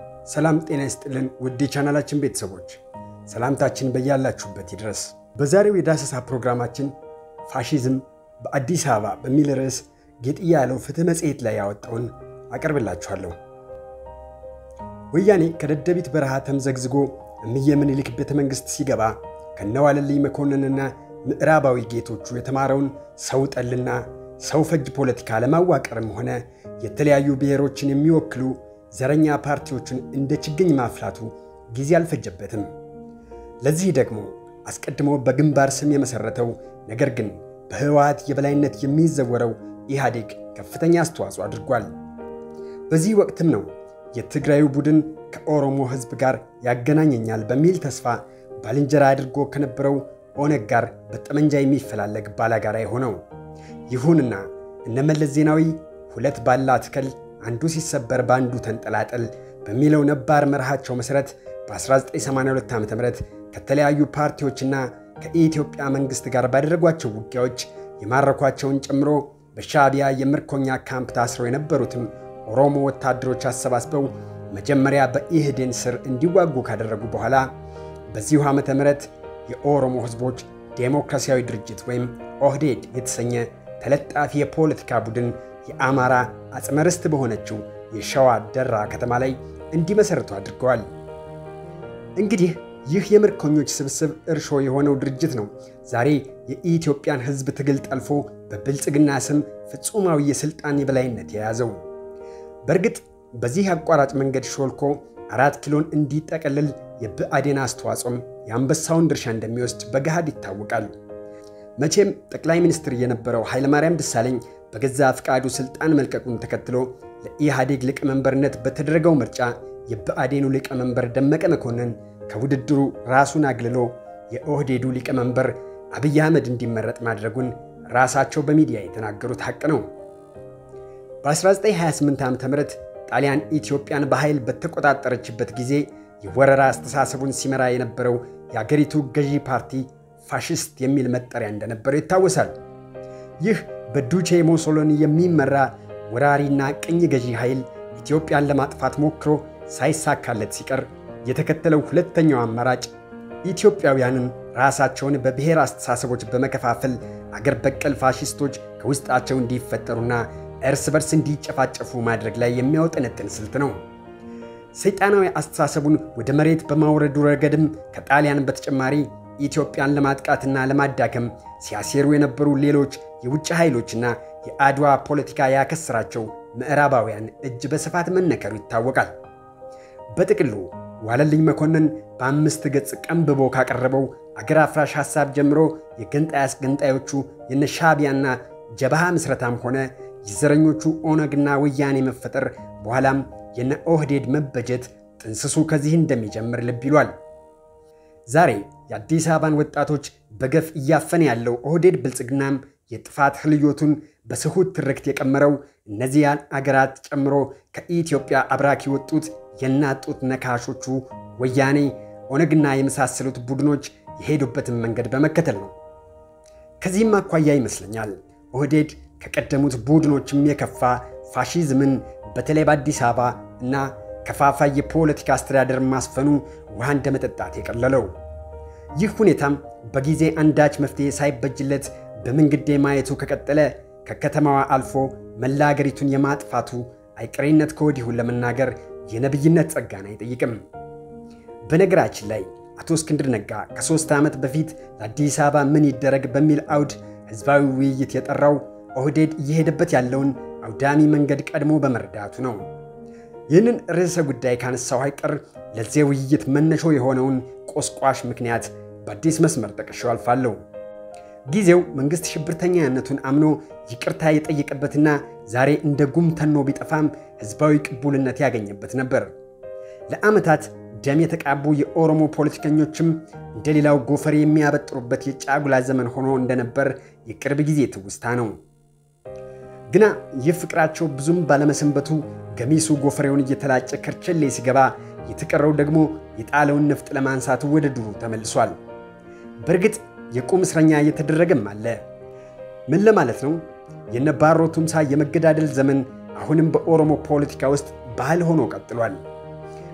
ሰላም ጤና ይስጥልን ውድ ቻናላችን ቤተሰቦች ሰላምታችን በያላችሁበት ይድረስ። በዛሬው የዳሰሳ ፕሮግራማችን ፋሺዝም በአዲስ አበባ በሚል ርዕስ ጌጥያ ያለው ፍትህ መጽሔት ላይ ያወጣውን አቀርብላችኋለሁ። ወያኔ ከደደቢት በረሃ ተምዘግዝጎ እምዬ ምኒልክ ቤተ መንግስት ሲገባ ከነዋለልኝ መኮንንና ምዕራባዊ ጌቶቹ የተማረውን ሰው ጠልና ሰው ፈጅ ፖለቲካ ለማዋቀርም ሆነ የተለያዩ ብሔሮችን የሚወክሉ ዘረኛ ፓርቲዎችን እንደ ችግኝ ማፍላቱ ጊዜ አልፈጀበትም። ለዚህ ደግሞ አስቀድሞ በግንባር ስም የመሰረተው ነገር ግን በህወሓት የበላይነት የሚዘወረው ኢህአዴግ ከፍተኛ አስተዋጽኦ አድርጓል። በዚህ ወቅትም ነው የትግራዩ ቡድን ከኦሮሞ ህዝብ ጋር ያገናኘኛል በሚል ተስፋ ባልንጀራ አድርጎ ከነበረው ኦነግ ጋር በጠመንጃ የሚፈላለግ ባላጋራ የሆነው። ይሁንና እነመለስ ዜናዊ ሁለት ባላ አትከል አንዱ ሲሰበር ባንዱ ተንጠላጠል በሚለው ነባር መርሃቸው መሰረት በ1982 ዓ.ም ከተለያዩ ፓርቲዎችና ከኢትዮጵያ መንግስት ጋር ባደረጓቸው ውጊያዎች የማረኳቸውን ጨምሮ በሻዕቢያ የምርኮኛ ካምፕ ታስረው የነበሩትም ኦሮሞ ወታደሮች አሰባስበው መጀመሪያ በኢህዴን ስር እንዲዋጉ ካደረጉ በኋላ በዚሁ ዓመተ ምህረት የኦሮሞ ህዝቦች ዴሞክራሲያዊ ድርጅት ወይም ኦህዴድ የተሰኘ ተለጣፊ የፖለቲካ ቡድን የአማራ አጽመርስት በሆነችው የሸዋ ደራ ከተማ ላይ እንዲመሰርቱ አድርገዋል። እንግዲህ ይህ የምርኮኞች ስብስብ እርሾ የሆነው ድርጅት ነው ዛሬ የኢትዮጵያን ህዝብ ትግል ጠልፎ በብልጽግና ስም ፍጹማዊ የስልጣን የበላይነት የያዘው። በእርግጥ በዚህ አቋራጭ መንገድ ሾልኮ 4 ኪሎን እንዲጠቀልል የብአዴን አስተዋጽኦም የአንበሳውን ድርሻ እንደሚወስድ በገሃድ ይታወቃል። መቼም ጠቅላይ ሚኒስትር የነበረው ኃይለማርያም ደሳለኝ በገዛ ፍቃዱ ስልጣን መልቀቁን ተከትሎ ለኢህአዴግ ሊቀመንበርነት በተደረገው ምርጫ የብአዴኑ ሊቀመንበር ደመቀ መኮንን ከውድድሩ ራሱን አግልሎ የኦህዴዱ ሊቀመንበር አብይ አህመድ እንዲመረጥ ማድረጉን ራሳቸው በሚዲያ የተናገሩት ሐቅ ነው። በ1928 ዓ.ም ጣሊያን ኢትዮጵያን በኃይል በተቆጣጠረችበት ጊዜ የወረራ አስተሳሰቡን ሲመራ የነበረው የአገሪቱ ገዢ ፓርቲ ፋሺስት የሚል መጠሪያ እንደነበረው ይታወሳል። ይህ በዱቼ ሞሶሎኒ የሚመራ ወራሪና ቅኝ ገዢ ኃይል ኢትዮጵያን ለማጥፋት ሞክሮ ሳይሳካለት ሲቀር የተከተለው ሁለተኛው አማራጭ ኢትዮጵያውያንን ራሳቸውን በብሔር አስተሳሰቦች በመከፋፈል አገር በቀል ፋሺስቶች ከውስጣቸው እንዲፈጠሩና እርስ በርስ እንዲጨፋጨፉ ማድረግ ላይ የሚያወጠነጥን ስልት ነው። ሰይጣናዊ አስተሳሰቡን ወደ መሬት በማውረዱ ረገድም ከጣሊያን በተጨማሪ ኢትዮጵያን ለማጥቃትና ለማዳከም ሲያሴሩ የነበሩ ሌሎች የውጭ ኃይሎችና የአድዋ ፖለቲካ ያከሰራቸው ምዕራባውያን እጅ በስፋት መነከሩ ይታወቃል። በጥቅሉ ዋለልኝ መኮንን በ5 ገጽ ቀንብቦ ካቀረበው አገር አፍራሽ ሐሳብ ጀምሮ የገንጣይ አስገንጣዮቹ የነሻዕቢያና ጀብሃ ምስረታም ሆነ የዘረኞቹ ኦነግና ወያኔ መፈጠር በኋላም የነ ኦህዴድ መበጀት ጥንስሱ ከዚህ እንደሚጀምር ልብ ይሏል። ዛሬ የአዲስ አበባን ወጣቶች በገፍ እያፈነ ያለው ኦህዴድ ብልጽግናም የጥፋት ህልዮቱን በስሁት ትርክት የቀመረው እነዚያን አገራት ጨምሮ ከኢትዮጵያ አብራክ የወጡት የናጡት ነካሾቹ ወያኔ ኦነግና የመሳሰሉት ቡድኖች የሄዱበትን መንገድ በመከተል ነው። ከዚህም አኳያ ይመስለኛል ኦህዴድ ከቀደሙት ቡድኖችም የከፋ ፋሺዝምን በተለይ በአዲስ አበባ እና ከፋፋይ የፖለቲካ አስተዳደር ማስፈኑ ውሃ እንደመጠጣት የቀለለው። ይህ ሁኔታም በጊዜ አንዳች መፍትሄ ሳይበጅለት በመንገድ ማየቱ ከቀጠለ ከከተማዋ አልፎ መላ አገሪቱን የማጥፋቱ አይቀሬነት ከወዲሁ ለመናገር የነብይነት ጸጋን አይጠይቅም። በነገራችን ላይ አቶ እስክንድር ነጋ ከ3 ዓመት በፊት ለአዲስ አበባ ምን ይደረግ በሚል አውድ ህዝባዊ ውይይት የጠራው ኦህዴድ እየሄደበት ያለውን አውዳሚ መንገድ ቀድሞ በመረዳቱ ነው። ይህንን ርዕሰ ጉዳይ ካነሳው አይቀር ለዚህ ውይይት መነሾ የሆነውን ቆስቋሽ ምክንያት በአዲስ መስመር ጠቅሼው አልፋለሁ። ጊዜው መንግስት ሽብርተኛነቱን አምኖ ይቅርታ የጠየቀበትና ዛሬ እንደ ጉም ተኖ ቢጠፋም ህዝባዊ ቅቡልነት ያገኘበት ነበር። ለዓመታት ደም የተቃቡ የኦሮሞ ፖለቲከኞችም እንደሌላው ጎፈሬ የሚያበጥሩበት የጫጉላ ዘመን ሆኖ እንደነበር የቅርብ ጊዜ ትውስታ ነው። ግና የፍቅራቸው ብዙም ባለመሰንበቱ ገሚሱ ጎፈሬውን እየተላጨ ከርቸሌ ሲገባ የተቀረው ደግሞ የጣለውን ነፍጥ ለማንሳት ወደ ዱሩ ተመልሷል። በርግጥ የቁም እስረኛ እየተደረገም አለ። ምን ለማለት ነው? የነባሮ ቱምሳ የመገዳደል ዘመን አሁንም በኦሮሞ ፖለቲካ ውስጥ ባህል ሆኖ ቀጥሏል።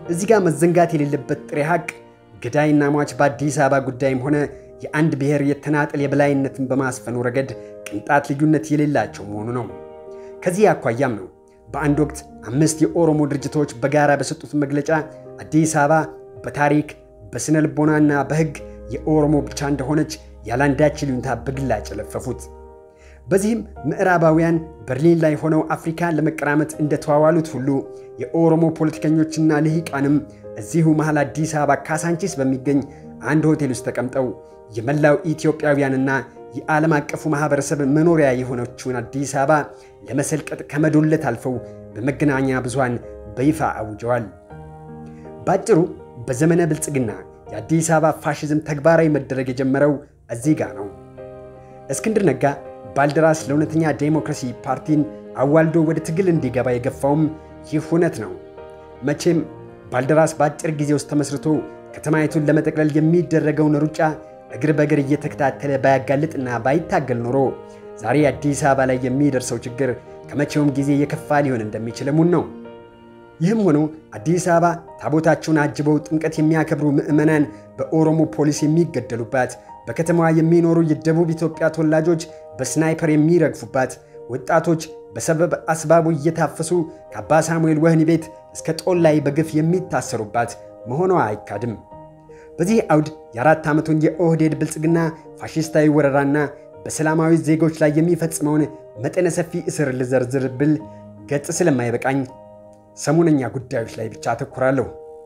እዚህ ጋር መዘንጋት የሌለበት ጥሬ ሀቅ ገዳይና ሟች በአዲስ አበባ ጉዳይም ሆነ የአንድ ብሔር የተናጠል የበላይነትን በማስፈኑ ረገድ ቅንጣት ልዩነት የሌላቸው መሆኑ ነው። ከዚህ አኳያም ነው በአንድ ወቅት 5 የኦሮሞ ድርጅቶች በጋራ በሰጡት መግለጫ አዲስ አበባ በታሪክ በስነ ልቦናና በሕግ የኦሮሞ ብቻ እንደሆነች ያላንዳች ልዩነታ በግላጭ ለፈፉት። በዚህም ምዕራባውያን በርሊን ላይ ሆነው አፍሪካን ለመቀራመት እንደተዋዋሉት ሁሉ የኦሮሞ ፖለቲከኞችና ልሂቃንም እዚሁ መሃል አዲስ አበባ ካሳንቺስ በሚገኝ አንድ ሆቴል ውስጥ ተቀምጠው የመላው ኢትዮጵያውያንና የዓለም አቀፉ ማህበረሰብ መኖሪያ የሆነችውን አዲስ አበባ ለመሰልቀጥ ከመዶለት አልፈው በመገናኛ ብዙሃን በይፋ አውጀዋል። ባጭሩ በዘመነ ብልጽግና የአዲስ አበባ ፋሽዝም ተግባራዊ መደረግ የጀመረው እዚህ ጋር ነው። እስክንድር ነጋ ባልደራስ ለእውነተኛ ዴሞክራሲ ፓርቲን አዋልዶ ወደ ትግል እንዲገባ የገፋውም ይህ እውነት ነው። መቼም ባልደራስ በአጭር ጊዜ ውስጥ ተመስርቶ ከተማይቱን ለመጠቅለል የሚደረገውን ሩጫ እግር በእግር እየተከታተለ ባያጋልጥና ባይታገል ኖሮ ዛሬ አዲስ አበባ ላይ የሚደርሰው ችግር ከመቼውም ጊዜ የከፋ ሊሆን እንደሚችል እሙን ነው። ይህም ሆኖ አዲስ አበባ ታቦታቸውን አጅበው ጥምቀት የሚያከብሩ ምዕመናን በኦሮሞ ፖሊስ የሚገደሉባት፣ በከተማዋ የሚኖሩ የደቡብ ኢትዮጵያ ተወላጆች በስናይፐር የሚረግፉባት፣ ወጣቶች በሰበብ አስባቡ እየታፈሱ ከአባ ሳሙኤል ወህኒ ቤት እስከ ጦል ላይ በግፍ የሚታሰሩባት መሆኗ አይካድም። በዚህ አውድ የ4 ዓመቱን የኦህዴድ ብልጽግና ፋሽስታዊ ወረራና በሰላማዊ ዜጎች ላይ የሚፈጽመውን መጠነ ሰፊ እስር ልዘርዝር ብል ገጽ ስለማይበቃኝ ሰሞነኛ ጉዳዮች ላይ ብቻ አተኩራለሁ።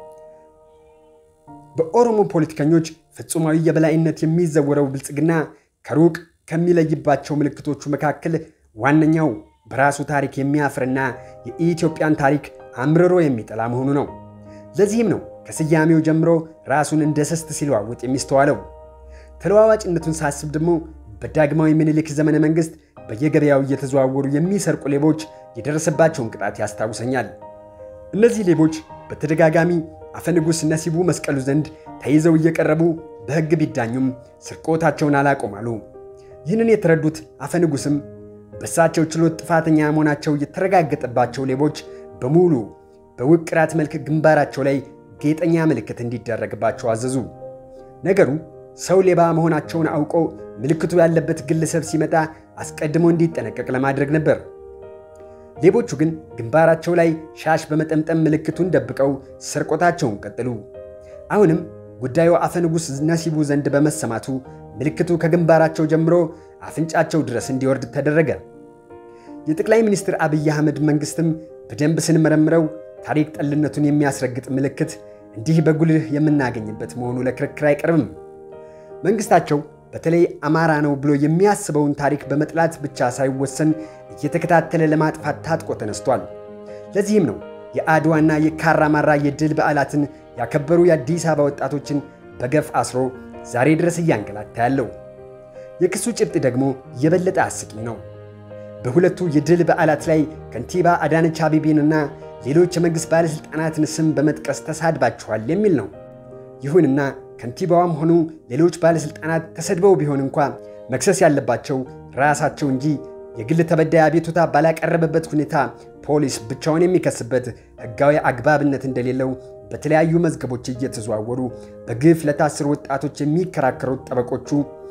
በኦሮሞ ፖለቲከኞች ፍጹማዊ የበላይነት የሚዘወረው ብልጽግና ከሩቅ ከሚለይባቸው ምልክቶቹ መካከል ዋነኛው በራሱ ታሪክ የሚያፍርና የኢትዮጵያን ታሪክ አምርሮ የሚጠላ መሆኑ ነው። ለዚህም ነው ከስያሜው ጀምሮ ራሱን እንደ ሰስት ሲለዋወጥ የሚስተዋለው። ተለዋዋጭነቱን ሳስብ ደግሞ በዳግማዊ ምኒልክ ዘመነ መንግስት በየገበያው እየተዘዋወሩ የሚሰርቁ ሌቦች የደረሰባቸውን ቅጣት ያስታውሰኛል። እነዚህ ሌቦች በተደጋጋሚ አፈንጉስ ነሲቡ መስቀሉ ዘንድ ተይዘው እየቀረቡ በሕግ ቢዳኙም ስርቆታቸውን አላቆማሉ። ይህንን የተረዱት አፈንጉስም በሳቸው ችሎት ጥፋተኛ መሆናቸው የተረጋገጠባቸው ሌቦች በሙሉ በውቅራት መልክ ግንባራቸው ላይ ጌጠኛ ምልክት እንዲደረግባቸው አዘዙ። ነገሩ ሰው ሌባ መሆናቸውን አውቀው ምልክቱ ያለበት ግለሰብ ሲመጣ አስቀድሞ እንዲጠነቀቅ ለማድረግ ነበር። ሌቦቹ ግን ግንባራቸው ላይ ሻሽ በመጠምጠም ምልክቱን ደብቀው ስርቆታቸውን ቀጠሉ። አሁንም ጉዳዩ አፈንጉስ ነሲቡ ዘንድ በመሰማቱ ምልክቱ ከግንባራቸው ጀምሮ አፍንጫቸው ድረስ እንዲወርድ ተደረገ። የጠቅላይ ሚኒስትር አብይ አህመድ መንግስትም በደንብ ስንመረምረው ታሪክ ጠልነቱን የሚያስረግጥ ምልክት እንዲህ በጉልህ የምናገኝበት መሆኑ ለክርክር አይቀርብም። መንግስታቸው በተለይ አማራ ነው ብሎ የሚያስበውን ታሪክ በመጥላት ብቻ ሳይወሰን እየተከታተለ ለማጥፋት ታጥቆ ተነስቷል። ለዚህም ነው የአድዋና የካራማራ የድል በዓላትን ያከበሩ የአዲስ አበባ ወጣቶችን በገፍ አስሮ ዛሬ ድረስ እያንገላታ ያለው። የክሱ ጭብጥ ደግሞ የበለጠ አስቂኝ ነው። በሁለቱ የድል በዓላት ላይ ከንቲባ አዳነች አቤቤንና ሌሎች የመንግስት ባለስልጣናትን ስም በመጥቀስ ተሳድባቸዋል የሚል ነው። ይሁንና ከንቲባዋም ሆኑ ሌሎች ባለስልጣናት ተሰድበው ቢሆን እንኳን መክሰስ ያለባቸው ራሳቸው እንጂ የግል ተበዳይ አቤቱታ ባላቀረበበት ሁኔታ ፖሊስ ብቻውን የሚከስበት ህጋዊ አግባብነት እንደሌለው በተለያዩ መዝገቦች እየተዘዋወሩ በግፍ ለታሰሩ ወጣቶች የሚከራከሩት ጠበቆቹ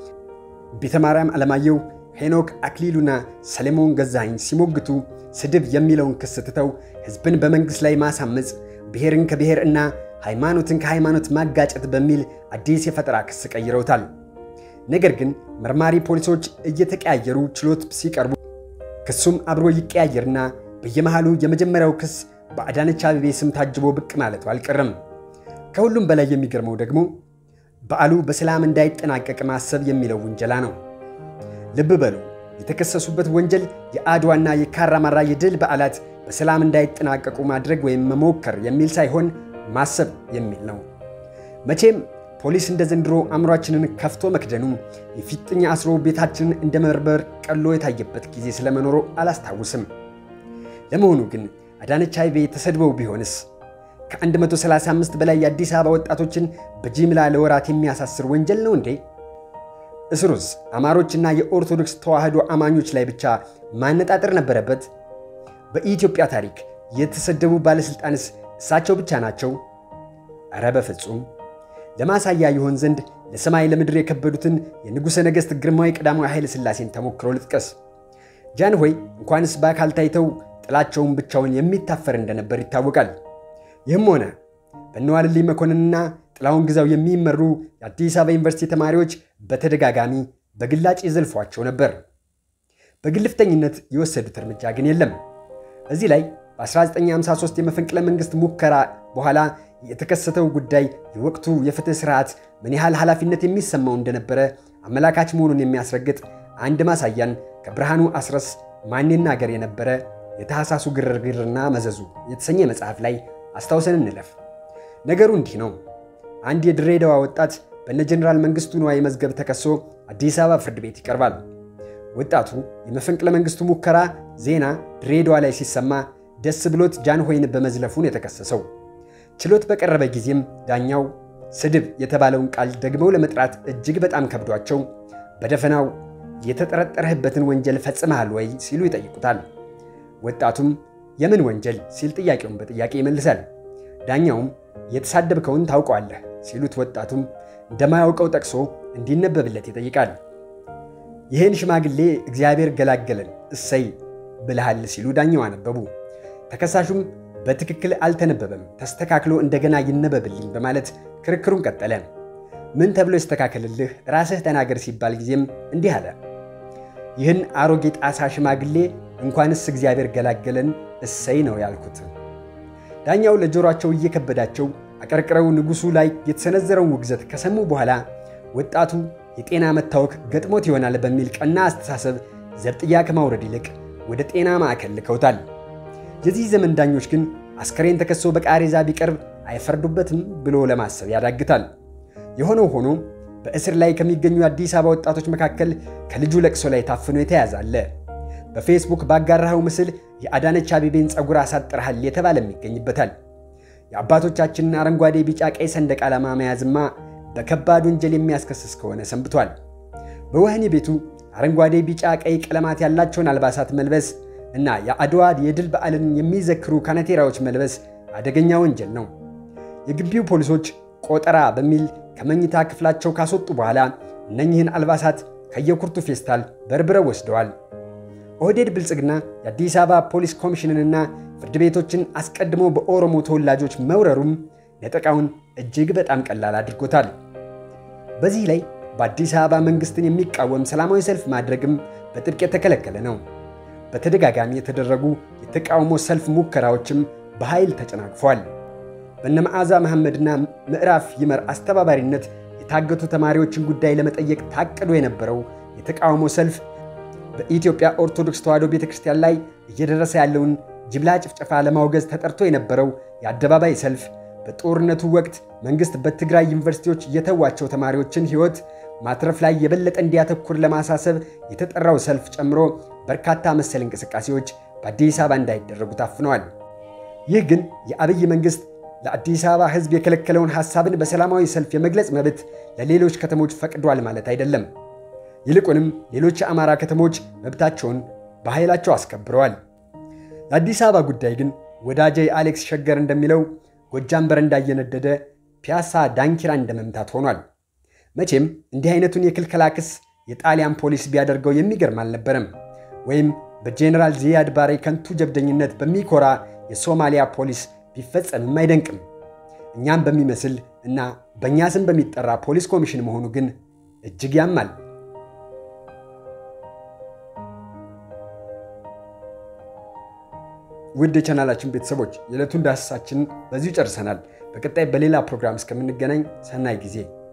ቤተማርያም አለማየሁ፣ ሄኖክ አክሊሉና ሰለሞን ገዛኸኝ ሲሞግቱ ስድብ የሚለውን ክስ ትተው ህዝብን በመንግስት ላይ ማሳመጽ፣ ብሔርን ከብሔር እና ሃይማኖትን ከሃይማኖት ማጋጨት በሚል አዲስ የፈጠራ ክስ ቀይረውታል። ነገር ግን መርማሪ ፖሊሶች እየተቀያየሩ ችሎት ሲቀርቡ ክሱም አብሮ ይቀያየርና በየመሃሉ የመጀመሪያው ክስ በአዳነች አቤቤ ስም ታጅቦ ብቅ ማለቱ አልቀረም። ከሁሉም በላይ የሚገርመው ደግሞ በዓሉ በሰላም እንዳይጠናቀቅ ማሰብ የሚለው ውንጀላ ነው። ልብ በሉ፣ የተከሰሱበት ወንጀል የአድዋና የካራማራ የድል በዓላት በሰላም እንዳይጠናቀቁ ማድረግ ወይም መሞከር የሚል ሳይሆን ማሰብ የሚል ነው። መቼም ፖሊስ እንደ ዘንድሮ አእምሯችንን ከፍቶ መክደኑ የፊጥኛ አስሮ ቤታችንን እንደ መርበር ቀሎ የታየበት ጊዜ ስለመኖሩ አላስታውስም። ለመሆኑ ግን አዳነች አቤቤ ተሰድበው ቢሆንስ? ከ135 በላይ የአዲስ አበባ ወጣቶችን በጅምላ ለወራት የሚያሳስር ወንጀል ነው እንዴ? እስሩስ አማሮችና የኦርቶዶክስ ተዋህዶ አማኞች ላይ ብቻ ማነጣጠር ነበረበት? በኢትዮጵያ ታሪክ የተሰደቡ ባለስልጣንስ እሳቸው ብቻ ናቸው ኧረ በፍጹም። ለማሳያ ይሆን ዘንድ ለሰማይ ለምድር የከበዱትን የንጉሠ ነገሥት ግርማዊ ቀዳማዊ ኃይለ ሥላሴን ተሞክሮ ልጥቀስ። ጃንሆይ እንኳንስ በአካል ታይተው ጥላቸውን ብቻውን የሚታፈር እንደነበር ይታወቃል። ይህም ሆነ በነዋልልኝ መኮንንና ጥላሁን ግዛው የሚመሩ የአዲስ አበባ ዩኒቨርሲቲ ተማሪዎች በተደጋጋሚ በግላጭ ይዘልፏቸው ነበር። በግልፍተኝነት የወሰዱት እርምጃ ግን የለም። እዚህ ላይ በ1953 የመፈንቅለ መንግስት ሙከራ በኋላ የተከሰተው ጉዳይ የወቅቱ የፍትህ ስርዓት ምን ያህል ኃላፊነት የሚሰማው እንደነበረ አመላካች መሆኑን የሚያስረግጥ አንድ ማሳያን ከብርሃኑ አስረስ ማን ይናገር የነበረ የታህሳሱ ግርግርና መዘዙ የተሰኘ መጽሐፍ ላይ አስታውሰን እንለፍ። ነገሩ እንዲህ ነው። አንድ የድሬዳዋ ወጣት በነ ጀነራል መንግስቱ ንዋይ መዝገብ ተከሶ አዲስ አበባ ፍርድ ቤት ይቀርባል። ወጣቱ የመፈንቅለ መንግስቱ ሙከራ ዜና ድሬዳዋ ላይ ሲሰማ ደስ ብሎት ጃንሆይን በመዝለፉን የተከሰሰው። ችሎት በቀረበ ጊዜም ዳኛው ስድብ የተባለውን ቃል ደግመው ለመጥራት እጅግ በጣም ከብዷቸው በደፈናው የተጠረጠረህበትን ወንጀል ፈጽመሃል ወይ ሲሉ ይጠይቁታል። ወጣቱም የምን ወንጀል ሲል ጥያቄውን በጥያቄ ይመልሳል። ዳኛውም የተሳደብከውን ታውቀዋለህ ሲሉት ወጣቱም እንደማያውቀው ጠቅሶ እንዲነበብለት ይጠይቃል። ይህን ሽማግሌ እግዚአብሔር ገላገለን እሰይ ብለሃል ሲሉ ዳኛው አነበቡ። ተከሳሹም በትክክል አልተነበበም፣ ተስተካክሎ እንደገና ይነበብልኝ በማለት ክርክሩን ቀጠለ። ምን ተብሎ ይስተካከልልህ ራስህ ተናገር ሲባል ጊዜም እንዲህ አለ። ይህን አሮጌ ጣሳ ሽማግሌ እንኳንስ እግዚአብሔር ገላገለን እሰይ ነው ያልኩት። ዳኛው ለጆሮአቸው እየከበዳቸው አቀርቅረው ንጉሱ ላይ የተሰነዘረውን ውግዘት ከሰሙ በኋላ ወጣቱ የጤና መታወክ ገጥሞት ይሆናል በሚል ቀና አስተሳሰብ ዘብጥያ ከማውረድ ይልቅ ወደ ጤና ማዕከል ልከውታል። የዚህ ዘመን ዳኞች ግን አስከሬን ተከሶ በቃሬዛ ቢቀርብ አይፈርዱበትም ብሎ ለማሰብ ያዳግታል። የሆነው ሆኖ በእስር ላይ ከሚገኙ አዲስ አበባ ወጣቶች መካከል ከልጁ ለቅሶ ላይ ታፍኖ የተያዛለ። በፌስቡክ ባጋራው ምስል የአዳነች አቤቤን ጸጉር አሳጥረሃል የተባለም ይገኝበታል። የአባቶቻችንን አረንጓዴ ቢጫ ቀይ ሰንደቅ ዓላማ መያዝማ በከባድ ወንጀል የሚያስከስስ ከሆነ ሰንብቷል። በወህኒ ቤቱ አረንጓዴ ቢጫ ቀይ ቀለማት ያላቸውን አልባሳት መልበስ እና የአድዋ የድል በዓልን የሚዘክሩ ካናቴራዎች መልበስ አደገኛ ወንጀል ነው። የግቢው ፖሊሶች ቆጠራ በሚል ከመኝታ ክፍላቸው ካስወጡ በኋላ እነኚህን አልባሳት ከየኩርቱ ፌስታል በርብረው ወስደዋል። ኦህዴድ ብልጽግና የአዲስ አበባ ፖሊስ ኮሚሽንንና ፍርድ ቤቶችን አስቀድሞ በኦሮሞ ተወላጆች መውረሩም ነጠቃውን እጅግ በጣም ቀላል አድርጎታል። በዚህ ላይ በአዲስ አበባ መንግስትን የሚቃወም ሰላማዊ ሰልፍ ማድረግም በጥብቅ የተከለከለ ነው። በተደጋጋሚ የተደረጉ የተቃውሞ ሰልፍ ሙከራዎችም በኃይል ተጨናግፈዋል። በነመዓዛ መሐመድና ምዕራፍ ይመር አስተባባሪነት የታገቱ ተማሪዎችን ጉዳይ ለመጠየቅ ታቅዶ የነበረው የተቃውሞ ሰልፍ በኢትዮጵያ ኦርቶዶክስ ተዋሕዶ ቤተክርስቲያን ላይ እየደረሰ ያለውን ጅምላ ጭፍጨፋ ለማውገዝ ተጠርቶ የነበረው የአደባባይ ሰልፍ በጦርነቱ ወቅት መንግስት በትግራይ ዩኒቨርሲቲዎች የተዋቸው ተማሪዎችን ሕይወት ማትረፍ ላይ የበለጠ እንዲያተኩር ለማሳሰብ የተጠራው ሰልፍ ጨምሮ በርካታ መሰል እንቅስቃሴዎች በአዲስ አበባ እንዳይደረጉ ታፍነዋል። ይህ ግን የአብይ መንግስት ለአዲስ አበባ ሕዝብ የከለከለውን ሐሳብን በሰላማዊ ሰልፍ የመግለጽ መብት ለሌሎች ከተሞች ፈቅዷል ማለት አይደለም። ይልቁንም ሌሎች የአማራ ከተሞች መብታቸውን በኃይላቸው አስከብረዋል። የአዲስ አበባ ጉዳይ ግን ወዳጄ አሌክስ ሸገር እንደሚለው ጎጃም በረንዳ እየነደደ ፒያሳ ዳንኪራ እንደመምታት ሆኗል። መቼም እንዲህ አይነቱን የክልከላ ክስ የጣሊያን ፖሊስ ቢያደርገው የሚገርም አልነበረም። ወይም በጄኔራል ዚያድ ባሬ ከንቱ ጀብደኝነት በሚኮራ የሶማሊያ ፖሊስ ቢፈጸምም አይደንቅም። እኛም በሚመስል እና በእኛ ስም በሚጠራ ፖሊስ ኮሚሽን መሆኑ ግን እጅግ ያማል። ውድ የቻናላችን ቤተሰቦች የዕለቱን ዳሰሳችንን በዚሁ ጨርሰናል። በቀጣይ በሌላ ፕሮግራም እስከምንገናኝ ሰናይ ጊዜ